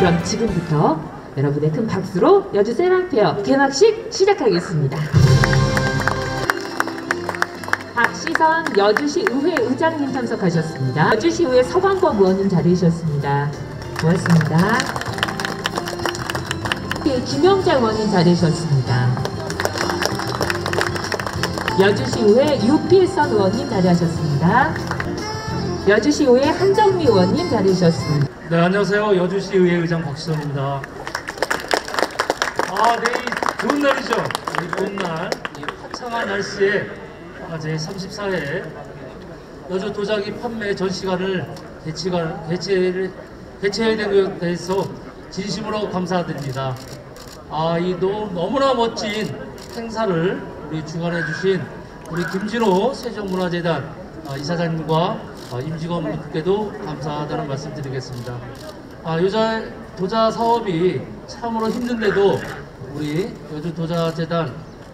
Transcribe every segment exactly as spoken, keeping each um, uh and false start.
그럼 지금부터 여러분의 큰 박수로 여주 세랑페어 개막식 시작하겠습니다. 박시선 여주시 의회 의장님 참석하셨습니다. 여주시 의회 서광범 의원님 자리하셨습니다. 고맙습니다. 김영자 의원님 자리하셨습니다. 여주시 의회 유필선 의원님 자리하셨습니다. 여주시 의회 한정미 의원님 자리하셨습니다. 네, 안녕하세요. 여주시 의회 의장 박시선입니다. 아, 내일 좋은 날이죠. 이 좋은 날, 이 화창한 날씨에 제삼십사 회 여주 도자기 판매 전시관을 개최가, 개최를, 개최해야 된 것에 대해서 진심으로 감사드립니다. 아, 이 너, 너무나 멋진 행사를 우리 주관해 주신 우리 김진호 세종문화재단 이사장님과 임직원분들께도 감사하다는 말씀 드리겠습니다. 아, 여자 도자 사업이 참으로 힘든데도 우리 여주 도자재단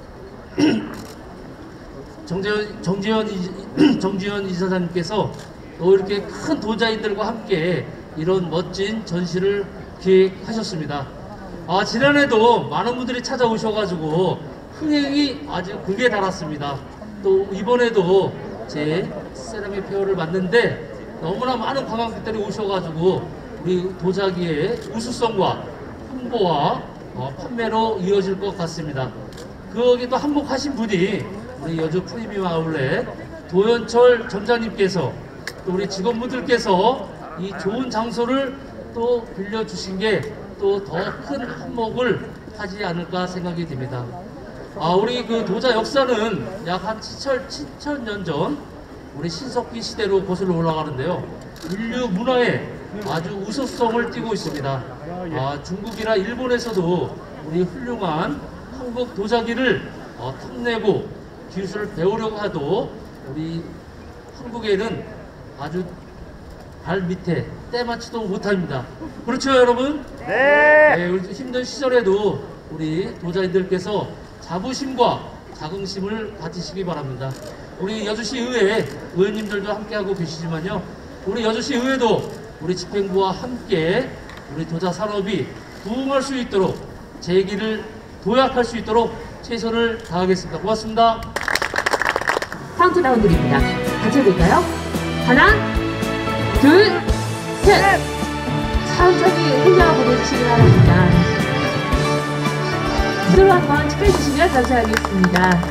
정재현, 정재현, 정재현 이사장님께서 또 이렇게 큰 도자인들과 함께 이런 멋진 전시를 기획하셨습니다. 아, 지난해도 많은 분들이 찾아오셔가지고 흥행이 아주 극에 달았습니다. 또 이번에도 제 세라믹 페어를 만드는데 너무나 많은 관광객들이 오셔가지고 우리 도자기의 우수성과 홍보와 어, 판매로 이어질 것 같습니다. 거기도 한몫하신 분이 우리 여주 프리미엄 아울렛 도현철 점장님께서 또 우리 직원분들께서 이 좋은 장소를 또 빌려주신 게 또 더 큰 한몫을 하지 않을까 생각이 듭니다. 아, 우리 그 도자 역사는 약 한 칠천 년 전 우리 신석기 시대로 거슬러 올라가는데요. 인류 문화에 아주 우수성을 띠고 있습니다. 아, 중국이나 일본에서도 우리 훌륭한 한국 도자기를 어, 탐내고 기술을 배우려고 해도 우리 한국에는 아주 발 밑에 때맞지도 못합니다. 그렇죠, 여러분? 네. 네, 우리 힘든 시절에도 우리 도자인들께서 자부심과 자긍심을 가지시기 바랍니다. 우리 여주시 의회 의원님들도 함께하고 계시지만요, 우리 여주시 의회도 우리 집행부와 함께 우리 도자 산업이 부흥할 수 있도록 재기를 도약할 수 있도록 최선을 다하겠습니다. 고맙습니다. 카운트다운 드립니다. 같이 해볼까요? 하나, 둘, 셋! 천천히 혼자 보내주시기 바랍니다. 서로 한번 축하해 주시면 감사하겠습니다.